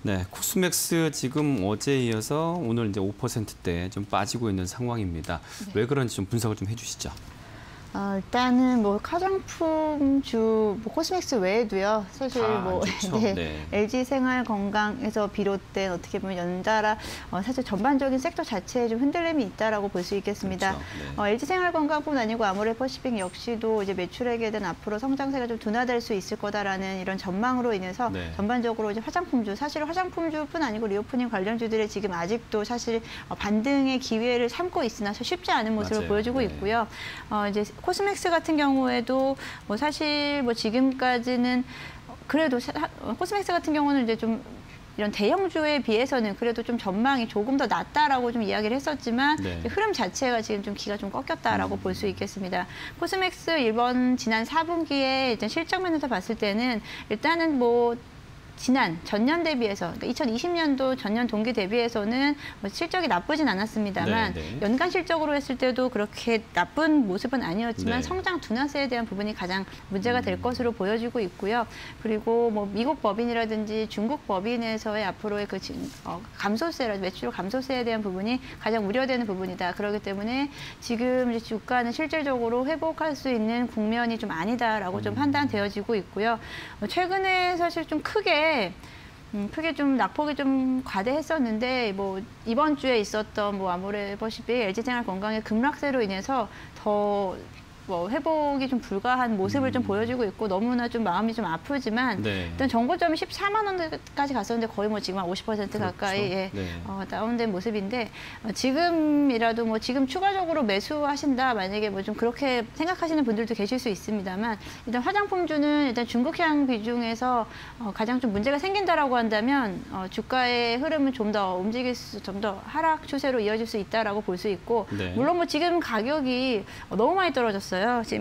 네, 코스맥스 지금 어제에 이어서 오늘 이제 5%대 좀 빠지고 있는 상황입니다. 네. 왜 그런지 좀 분석을 좀 해주시죠. 일단은 뭐 화장품주 코스맥스 외에도요. 사실 뭐 네. LG생활건강에서 비롯된 어떻게 보면 연달아 사실 전반적인 섹터 자체에 좀 흔들림이 있다라고 볼 수 있겠습니다. 그렇죠. 네. LG생활건강뿐 아니고 아모레퍼시픽 역시도 이제 매출액에 대한 앞으로 성장세가 좀 둔화될 수 있을 거다라는 이런 전망으로 인해서 네. 전반적으로 이제 화장품주, 사실 화장품주뿐 아니고 리오프닝 관련주들이 지금 아직도 사실 반등의 기회를 삼고 있으나 쉽지 않은 모습을 맞아요. 보여주고 네. 있고요. 이제 코스맥스 같은 경우에도 뭐 사실 뭐 지금까지는 그래도 코스맥스 같은 경우는 이제 좀 이런 대형주에 비해서는 그래도 좀 전망이 조금 더 낫다라고 좀 이야기를 했었지만 네. 흐름 자체가 지금 좀 기가 좀 꺾였다라고 볼 수 있겠습니다. 코스맥스 지난 4분기에 일단 실적 면에서 봤을 때는 일단은 뭐 전년 대비해서, 그러니까 2020년도 전년 동기 대비해서는 뭐 실적이 나쁘진 않았습니다만 네. 연간 실적으로 했을 때도 그렇게 나쁜 모습은 아니었지만 네. 성장 둔화세에 대한 부분이 가장 문제가 될 것으로 보여지고 있고요. 그리고 뭐 미국 법인이라든지 중국 법인에서의 앞으로의 그 매출 감소세에 대한 부분이 가장 우려되는 부분이다. 그렇기 때문에 지금 이제 주가는 실질적으로 회복할 수 있는 국면이 좀 아니다라고 좀 판단되어지고 있고요. 최근에 사실 좀 크게 좀 낙폭이 좀 과대했었는데 뭐 이번 주에 있었던 뭐 아모레퍼시픽, LG생활건강의 급락세로 인해서 더 뭐 회복이 좀 불가한 모습을 좀 보여주고 있고 너무나 좀 마음이 좀 아프지만 네. 일단 정고점이 14만 원까지 갔었는데 거의 뭐 지금 한 50% 가까이 네. 다운된 모습인데 지금이라도 뭐 지금 추가적으로 매수하신다 만약에 뭐 좀 그렇게 생각하시는 분들도 계실 수 있습니다만 일단 화장품주는 일단 중국향 비중에서 가장 좀 문제가 생긴다라고 한다면 주가의 흐름은 좀 더 좀 더 하락 추세로 이어질 수 있다라고 볼 수 있고 네. 물론 뭐 지금 가격이 너무 많이 떨어졌어요. 지금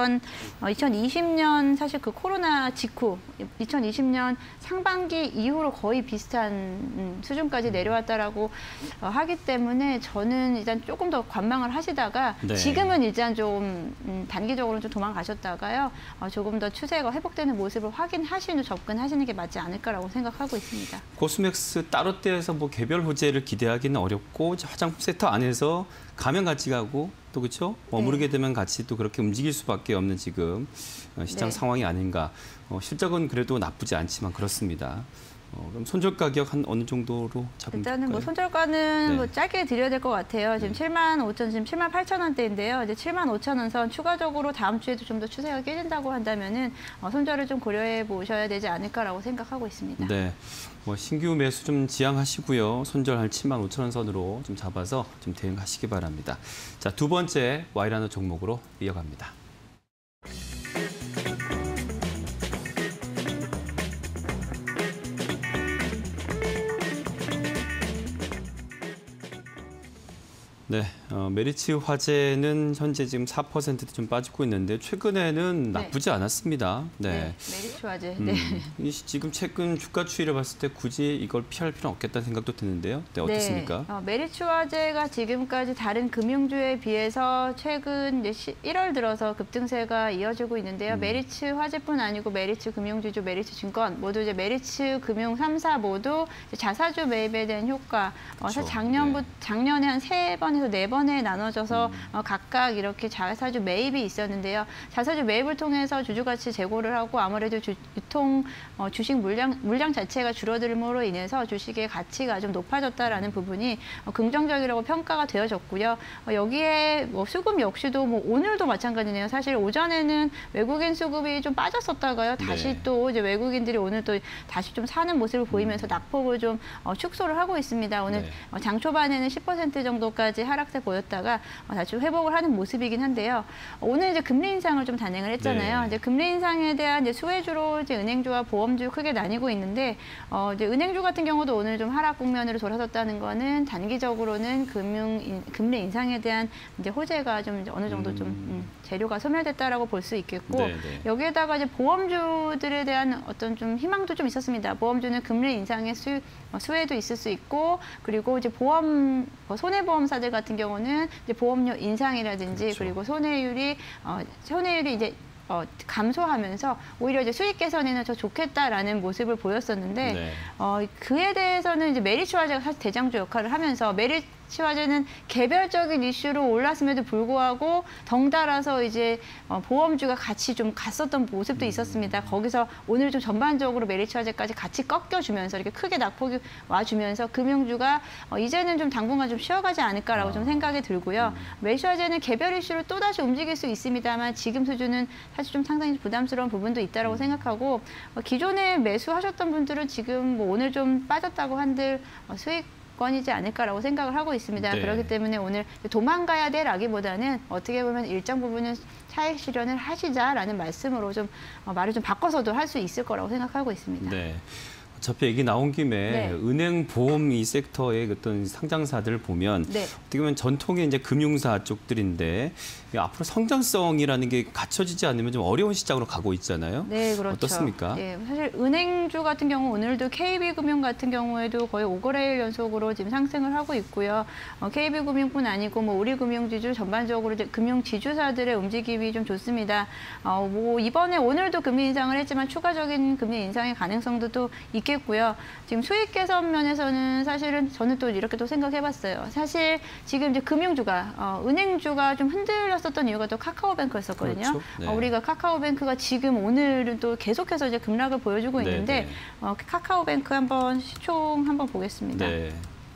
2020년 사실 그 코로나 직후 2020년 상반기 이후로 거의 비슷한 수준까지 내려왔다라고 하기 때문에 저는 일단 조금 더 관망을 하시다가 네. 지금은 일단 좀 단기적으로 좀 도망가셨다가요. 조금 더 추세가 회복되는 모습을 확인하시는 접근하시는 게 맞지 않을까라고 생각하고 있습니다. 코스맥스 따로 떼서 뭐 개별 호재를 기대하기는 어렵고 화장품 섹터 안에서 가면 같이 가고 또 그렇죠? 머무르게 되면 같이 또 그렇게 움직일 수밖에 없는 지금 시장 상황이 아닌가. 실적은 그래도 나쁘지 않지만 그렇습니다. 그럼 손절 가격 한 어느 정도로 잡으면 일단은 될까요? 뭐 손절가는 네. 뭐 짧게 드려야 될 것 같아요. 지금 78,000원대인데요. 이제 75,000원 선 추가적으로 다음 주에도 좀 더 추세가 깨진다고 한다면은 손절을 좀 고려해 보셔야 되지 않을까라고 생각하고 있습니다. 네, 뭐 신규 매수 좀 지양하시고요. 손절 한 75,000원 선으로 좀 잡아서 좀 대응하시기 바랍니다. 자, 두 번째 와이라노 종목으로 이어갑니다. 네, 메리츠 화재는 현재 지금 4%도 좀 빠지고 있는데 최근에는 나쁘지 않았습니다. 네. 메리츠 화재. 지금 최근 주가 추이를 봤을 때 굳이 이걸 피할 필요는 없겠다는 생각도 드는데요. 네, 어떻습니까? 메리츠 화재가 지금까지 다른 금융주에 비해서 최근 이제 1월 들어서 급등세가 이어지고 있는데요. 메리츠 화재뿐 아니고 메리츠 금융주주, 메리츠 증권 모두 이제 메리츠 금융 3사 모두 자사주 매입에 대한 효과. 그렇죠. 작년에 한 3번에서 4번에 나눠져서 각각 이렇게 자사주 매입이 있었는데요. 자사주 매입을 통해서 주주가치 제고를 하고 아무래도 주식 물량 자체가 줄어들므로 인해서 주식의 가치가 좀 높아졌다라는 부분이 긍정적이라고 평가가 되어졌고요. 여기에 뭐 수급 역시도 뭐 오늘도 마찬가지네요. 사실 오전에는 외국인 수급이 좀 빠졌었다가요. 다시 또 이제 외국인들이 오늘 또 다시 좀 사는 모습을 보이면서 낙폭을 좀 축소를 하고 있습니다. 오늘 장 초반에는 10% 정도까지 하락세 보였다가 다시 회복을 하는 모습이긴 한데요. 오늘 이제 금리 인상을 좀 단행을 했잖아요. 이제 금리 인상에 대한 이제 수혜주로 이제 은행주와 보험주 크게 나뉘고 있는데 이제 은행주 같은 경우도 오늘 좀 하락 국면으로 돌아섰다는 거는 단기적으로는 금리 인상에 대한 이제 호재가 좀 이제 어느 정도 좀 재료가 소멸됐다라고 볼 수 있겠고 여기에다가 이제 보험주들에 대한 어떤 좀 희망도 좀 있었습니다. 보험주는 금리 인상의 수혜도 있을 수 있고 그리고 이제 손해보험사들 같은 경우는 이제 보험료 인상이라든지 그리고 손해율이 이제 감소하면서 오히려 이제 수익 개선에는 더 좋겠다라는 모습을 보였었는데 네. 그에 대해서는 이제 메리츠 화재가 사실 대장주 역할을 하면서 메리츠 화재는 개별적인 이슈로 올랐음에도 불구하고 덩달아서 이제 보험주가 같이 좀 갔었던 모습도 있었습니다. 거기서 오늘 좀 전반적으로 메리츠 화재까지 같이 꺾여주면서 이렇게 크게 낙폭이 와주면서 금융주가 이제는 좀 당분간 좀 쉬어가지 않을까라고 좀 생각이 들고요. 메리츠 화재는 개별 이슈로 또다시 움직일 수 있습니다만 지금 수준은 사실 좀 상당히 부담스러운 부분도 있다라고 생각하고 기존에 매수하셨던 분들은 지금 뭐 오늘 좀 빠졌다고 한들 수익권이지 않을까라고 생각을 하고 있습니다. 네. 그렇기 때문에 오늘 도망가야 될라기보다는 어떻게 보면 일정 부분은 차익 실현을 하시자라는 말씀으로 좀 말을 좀 바꿔서도 할 수 있을 거라고 생각하고 있습니다. 네. 어차피 얘기 나온 김에 네. 은행, 보험 이 섹터의 어떤 상장사들을 보면 네. 어떻게 보면 전통의 이제 금융사 쪽들인데 앞으로 성장성이라는 게 갖춰지지 않으면 좀 어려운 시장으로 가고 있잖아요. 네, 그렇죠. 어떻습니까? 네, 사실 은행주 같은 경우 오늘도 KB금융 같은 경우에도 거의 5거래일 연속으로 지금 상승을 하고 있고요. KB금융뿐 아니고 뭐 우리금융지주 전반적으로 이제 금융지주사들의 움직임이 좀 좋습니다. 뭐 이번에 오늘도 금리 인상을 했지만 추가적인 금리 인상의 가능성도 또 있겠고요. 지금 수익 개선 면에서는 사실은 저는 또 이렇게 또 생각해봤어요. 사실 지금 이제 금융주가 은행주가 좀 흔들렸었던 이유가 또 카카오뱅크였었거든요. 그렇죠. 네. 우리가 카카오뱅크가 지금 오늘은 또 계속해서 이제 급락을 보여주고 네, 있는데 네. 카카오뱅크 한번 시총 한번 보겠습니다. 네.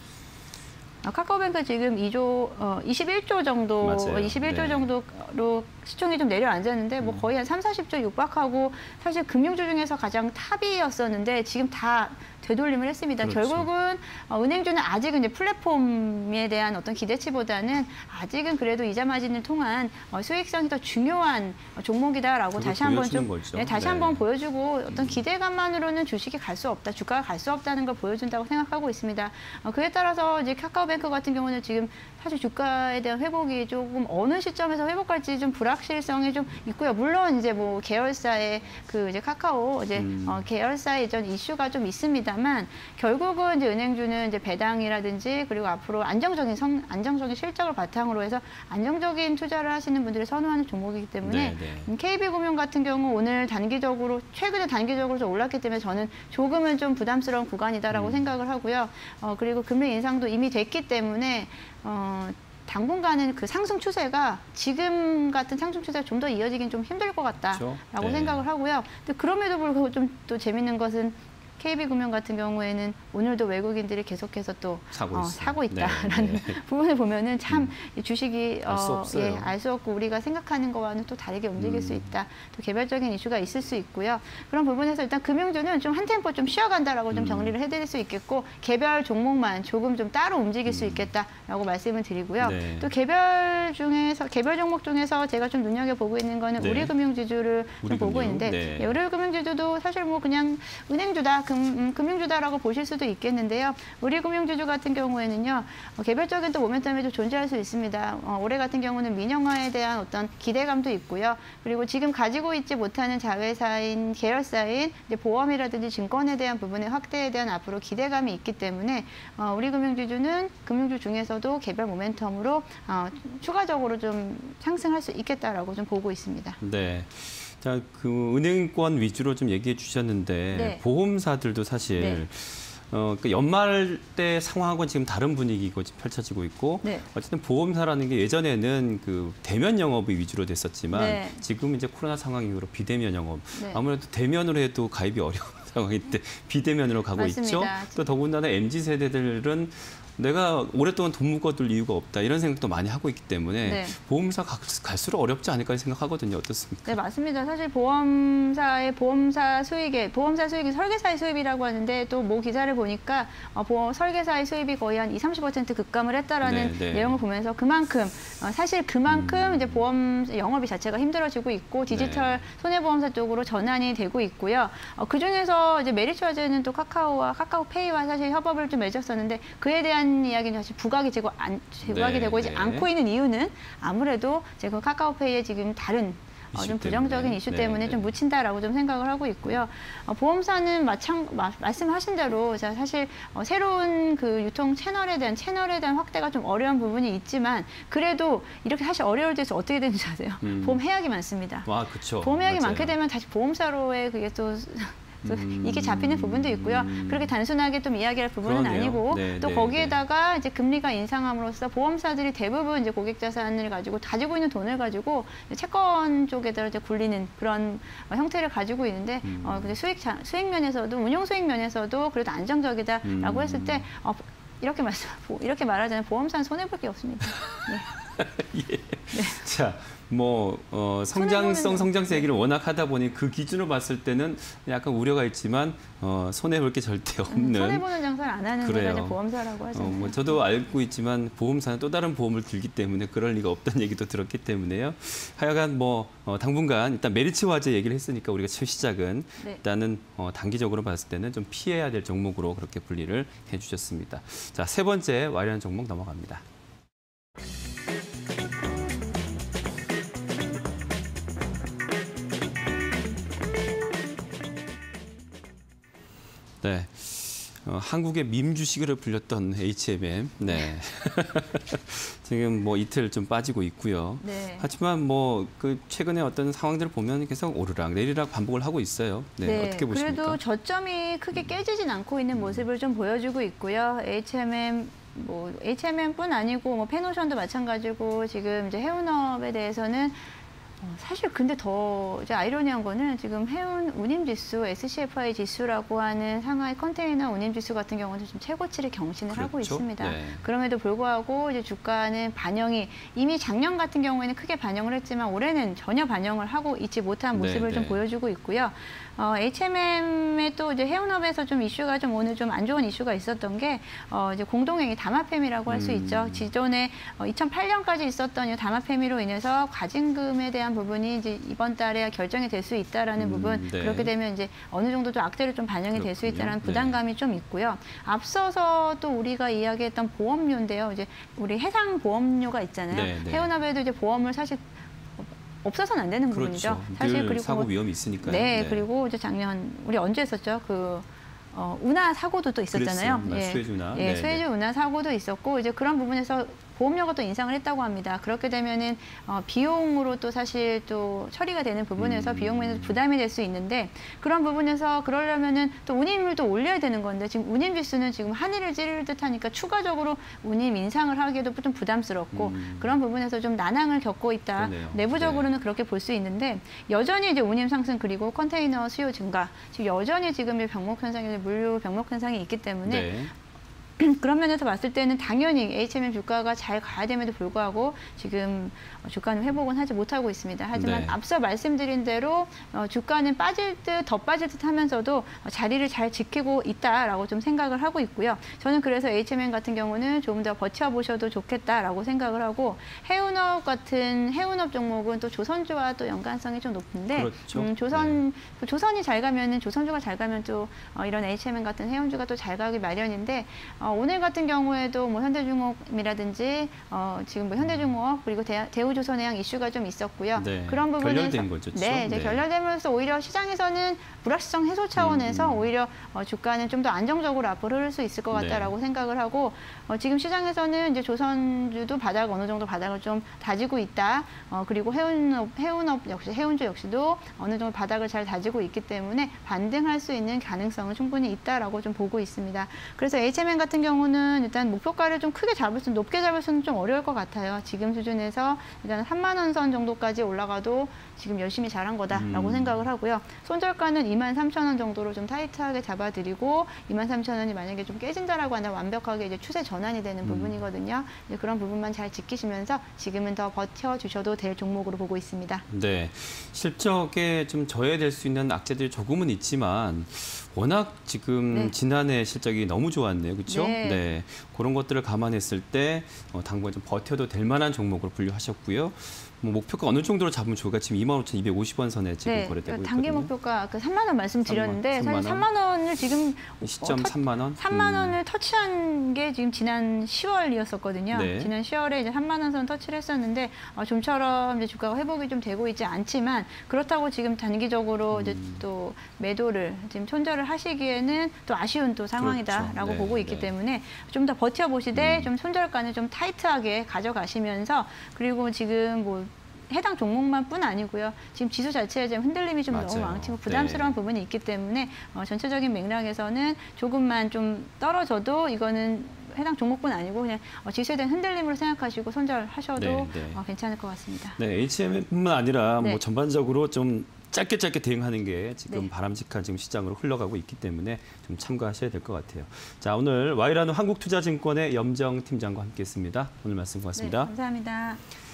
카카오뱅크 지금 21조 정도, 맞아요. 21조 네. 정도로 시총이 좀 내려앉았는데 뭐 거의 한 30-40조 육박하고 사실 금융주 중에서 가장 탑이었었는데 지금 다 되돌림을 했습니다. 그렇죠. 결국은 은행주는 아직은 이제 플랫폼에 대한 어떤 기대치보다는 아직은 그래도 이자 마진을 통한 수익성이 더 중요한 종목이다라고 그걸 다시 한번 보여주는 좀 거죠. 다시 네. 한번 보여주고 어떤 기대감만으로는 주식이 갈 수 없다, 주가가 갈 수 없다는 걸 보여준다고 생각하고 있습니다. 그에 따라서 이제 카카오뱅크 같은 경우는 지금 사실 주가에 대한 회복이 조금 어느 시점에서 회복할지 좀 불확실성이 좀 있고요. 물론 이제 뭐 계열사의 그 이제 카카오 이제 계열사의 이전 이슈가 좀 있습니다만 결국은 이제 은행주는 이제 배당이라든지 그리고 앞으로 안정적인 실적을 바탕으로 해서 안정적인 투자를 하시는 분들이 선호하는 종목이기 때문에 네. KB금융 같은 경우 오늘 최근에 단기적으로 좀 올랐기 때문에 저는 조금은 좀 부담스러운 구간이다라고 생각을 하고요. 그리고 금리 인상도 이미 됐기 때문에 당분간은 그 상승 추세가 지금 같은 상승 추세가 좀 더 이어지긴 좀 힘들 것 같다라고 그렇죠. 네. 생각을 하고요. 근데 그럼에도 불구하고 좀 또 재밌는 것은 KB금융 같은 경우에는 오늘도 외국인들이 계속해서 또 사고 있다라는 네. 부분을 보면은 참 이 주식이 알 수 없어요. 알 수 없고 우리가 생각하는 거와는 또 다르게 움직일 수 있다. 또 개별적인 이슈가 있을 수 있고요. 그런 부분에서 일단 금융주는 좀 한 템포 좀 쉬어간다라고 좀 정리를 해드릴 수 있겠고 개별 종목만 조금 좀 따로 움직일 수 있겠다라고 말씀을 드리고요. 네. 또 개별 종목 중에서 제가 좀 눈여겨보고 있는 거는 네. 우리금융지주를 좀 보고 있는데 네. 우리금융지주도 사실 뭐 그냥 은행주다. 금융주다라고 보실 수도 있겠는데요. 우리금융지주 같은 경우에는요. 개별적인 또 모멘텀이 좀 존재할 수 있습니다. 올해 같은 경우는 민영화에 대한 어떤 기대감도 있고요. 그리고 지금 가지고 있지 못하는 자회사인 계열사인 이제 보험이라든지 증권에 대한 부분의 확대에 대한 앞으로 기대감이 있기 때문에 우리금융지주는 금융주 중에서도 개별 모멘텀으로 추가적으로 좀 상승할 수 있겠다라고 좀 보고 있습니다. 네. 자, 그 은행권 위주로 좀 얘기해 주셨는데 네. 보험사들도 사실 네. 그 연말 때 상황하고는 지금 다른 분위기가 펼쳐지고 있고 네. 어쨌든 보험사라는 게 예전에는 그 대면 영업이 위주로 됐었지만 네. 지금 이제 코로나 상황 이후로 비대면 영업 네. 아무래도 대면으로 해도 가입이 어려운 상황인데 비대면으로 가고 맞습니다. 있죠. 또 더군다나 MZ 세대들은 내가 오랫동안 돈 묶어둘 이유가 없다 이런 생각도 많이 하고 있기 때문에 네. 보험사 갈수록 어렵지 않을까 생각하거든요. 어떻습니까? 네, 맞습니다. 사실 보험사 수익이 설계사의 수입이라고 하는데 또 모 기사를 보니까 설계사의 수입이 거의 한 20-30% 급감을 했다라는 네, 네. 내용을 보면서 사실 그만큼 이제 보험 영업이 자체가 힘들어지고 있고 디지털 네. 손해보험사 쪽으로 전환이 되고 있고요. 그 중에서 이제 메리츠 화재는 또 카카오와 카카오페이와 사실 협업을 좀 맺었었는데 그에 대한 이야기는 사실 부각이 되고 네, 있지 네. 않고 있는 이유는 아무래도 지금 카카오페이에 지금 다른 좀 이슈 부정적인 때문에. 이슈 네, 때문에 네. 좀 묻힌다라고 좀 생각을 하고 있고요. 보험사는 말씀하신 대로 사실 새로운 그 유통 채널에 대한 확대가 좀 어려운 부분이 있지만 그래도 이렇게 사실 어려울 때서 어떻게 되는지 아세요? 보험 해약이 많습니다. 아, 그렇죠. 보험 해약이 맞아요. 많게 되면 다시 보험사로의 그게 또 이게 잡히는 부분도 있고요. 그렇게 단순하게 좀 이야기할 부분은 그러네요. 아니고 네, 또 네, 거기에다가 이제 금리가 인상함으로써 보험사들이 대부분 이제 고객 자산을 가지고 있는 돈을 가지고 채권 쪽에다 이제 굴리는 그런 형태를 가지고 있는데 근데 수익 면에서도 운용 수익 면에서도 그래도 안정적이다라고 했을 때 이렇게 말하자면 보험사는 손해 볼 게 없습니다. 네. 예. 자, 성장세 얘기를 워낙 하다 보니 그 기준으로 봤을 때는 약간 우려가 있지만 손해 볼 게 절대 없는. 손해 보는 장사를 안 하는 데가 이제 보험사라고 하잖아요. 저도 알고 있지만 보험사는 또 다른 보험을 들기 때문에 그럴 리가 없다는 얘기도 들었기 때문에요. 하여간 당분간 일단 메리츠 화재 얘기를 했으니까 우리가 첫 시작은 네. 일단은 단기적으로 봤을 때는 좀 피해야 될 종목으로 그렇게 분리를 해주셨습니다. 자, 세 번째 와리한 종목 넘어갑니다. 네. 한국의 밈 주식으로 불렸던 HMM. 네. 지금 이틀 좀 빠지고 있고요. 네. 하지만 그 최근에 어떤 상황들을 보면 계속 오르락 내리락 반복을 하고 있어요. 네. 어떻게 보십니까? 그래도 저점이 크게 깨지진 않고 있는 모습을 좀 보여주고 있고요. HMM뿐 아니고 페노션도 마찬가지고 지금 이제 해운업에 대해서는 사실 근데 더 이제 아이러니한 거는 지금 해운 운임지수, SCFI 지수라고 하는 상하이 컨테이너 운임지수 같은 경우는 지금 최고치를 경신을 하고 그렇죠. 있습니다. 네. 그럼에도 불구하고 이제 주가는 반영이 이미 작년 같은 경우에는 크게 반영을 했지만 올해는 전혀 반영을 하고 있지 못한 모습을 좀 보여주고 있고요. HMM의 또 이제 해운업에서 좀 이슈가 좀 오늘 좀 안 좋은 이슈가 있었던 게 이제 공동행위 담합행위라고 할 수 있죠. 기존에 2008년까지 있었던 이 담합행위로 인해서 과징금에 대한 부분이 이제 이번 달에 결정이 될 수 있다라는 부분. 네. 그렇게 되면 이제 어느 정도 좀 악재로 좀 반영이 될 수 있다는 부담감이 좀 있고요. 앞서서 또 우리가 이야기했던 보험료인데요. 이제 우리 해상 보험료가 있잖아요. 네. 해운업에도 이제 보험을 사실 없어서는 안 되는 부분이죠. 그렇죠. 사실 늘 그리고 사고 위험이 있으니까요. 네, 그리고 이제 작년 우리 언제 했었죠? 운하 사고도 또 있었잖아요. 그랬어요. 수혜주나. 예, 수혜주 운하 사고도 있었고 이제 그런 부분에서 보험료가 또 인상을 했다고 합니다. 그렇게 되면은 비용으로 또 사실 또 처리가 되는 부분에서 비용 면에서 부담이 될 수 있는데 그런 부분에서 그러려면은 또 운임률도 올려야 되는 건데 지금 운임 지수는 지금 하늘을 찌를 듯하니까 추가적으로 운임 인상을 하기도 좀 부담스럽고 그런 부분에서 좀 난항을 겪고 있다. 그러네요. 내부적으로는 그렇게 볼 수 있는데 여전히 이제 운임 상승 그리고 컨테이너 수요 증가 지금 여전히 지금 병목 현상이 물류 병목 현상이 있기 때문에. 네. 그런 면에서 봤을 때는 당연히 HMM 주가가 잘 가야 됨에도 불구하고 지금 주가는 회복은 하지 못하고 있습니다. 하지만 네. 앞서 말씀드린 대로 주가는 더 빠질 듯 하면서도 자리를 잘 지키고 있다라고 좀 생각을 하고 있고요. 저는 그래서 HMM 같은 경우는 조금 더 버텨보셔도 좋겠다라고 생각을 하고 해운업 종목은 또 조선주와 또 연관성이 좀 높은데 그렇죠. 조선이 잘 가면은 조선주가 잘 가면 또 이런 HMM 같은 해운주가 또 잘 가기 마련인데 오늘 같은 경우에도 현대중공업이라든지 지금 현대중공업 그리고 대우조선해양 이슈가 좀 있었고요. 네. 그런 부분에서 결렬된 거죠. 네, 이제 결렬되면서 오히려 시장에서는 불확실성 해소 차원에서 오히려 주가는 좀 더 안정적으로 앞으로 흐를 수 있을 것 같다라고 생각을 하고 지금 시장에서는 이제 조선주도 어느 정도 바닥을 좀 다지고 있다. 그리고 해운업 역시 해운주 역시도 어느 정도 바닥을 잘 다지고 있기 때문에 반등할 수 있는 가능성은 충분히 있다라고 좀 보고 있습니다. 그래서 HMM 같은 경우는 일단 목표가를 좀 높게 잡을 수는 좀 어려울 것 같아요. 지금 수준에서 일단 3만 원 선 정도까지 올라가도 지금 열심히 잘한 거다라고 생각을 하고요. 손절가는 23,000원 정도로 좀 타이트하게 잡아드리고 23,000원이 만약에 좀 깨진다라고 하면 완벽하게 이제 추세 전환이 되는 부분이거든요. 이제 그런 부분만 잘 지키시면서 지금은 더 버텨주셔도 될 종목으로 보고 있습니다. 네, 실적에 좀 저해될 수 있는 악재들이 조금은 있지만 워낙 지금 네. 지난해 실적이 너무 좋았네요. 그렇죠? 네. 그런 것들을 감안했을 때 당분간 좀 버텨도 될 만한 종목으로 분류하셨고요. 뭐 목표가 어느 정도로 잡으면 좋을까? 지금 25,250원 선에 지금 거래되고 있거든요. 단기 목표가 그 3만 원 말씀드렸는데 3만 사실 3만 원을 지금 시점 3만 원? 3만 원을 터치한 게 지금 지난 10월이었었거든요. 네. 지난 10월에 이제 3만 원 선 터치를 했었는데 좀처럼 이제 주가가 회복이 좀 되고 있지 않지만 그렇다고 지금 단기적으로 이제 또 매도를 지금 손절을 하시기에는 또 아쉬운 또 상황이다라고 그렇죠. 네, 보고 있기 네. 때문에 좀 더 버텨보시되 좀 손절가는 좀 타이트하게 가져가시면서 그리고 지금 뭐 해당 종목만뿐 아니고요. 지금 지수 자체에 지금 흔들림이 좀 너무 맞아요. 많고 부담스러운 네. 부분이 있기 때문에 전체적인 맥락에서는 조금만 좀 떨어져도 이거는 해당 종목뿐 아니고 그냥 지수에 대한 흔들림으로 생각하시고 손절하셔도 네, 네. 괜찮을 것 같습니다. 네, HM뿐만 아니라 네. 뭐 전반적으로 좀 짧게 대응하는 게 지금 네. 바람직한 지금 시장으로 흘러가고 있기 때문에 좀 참고하셔야 될 것 같아요. 자, 오늘 와이라노 한국투자증권의 염정 팀장과 함께했습니다. 오늘 말씀 고맙습니다. 네, 감사합니다.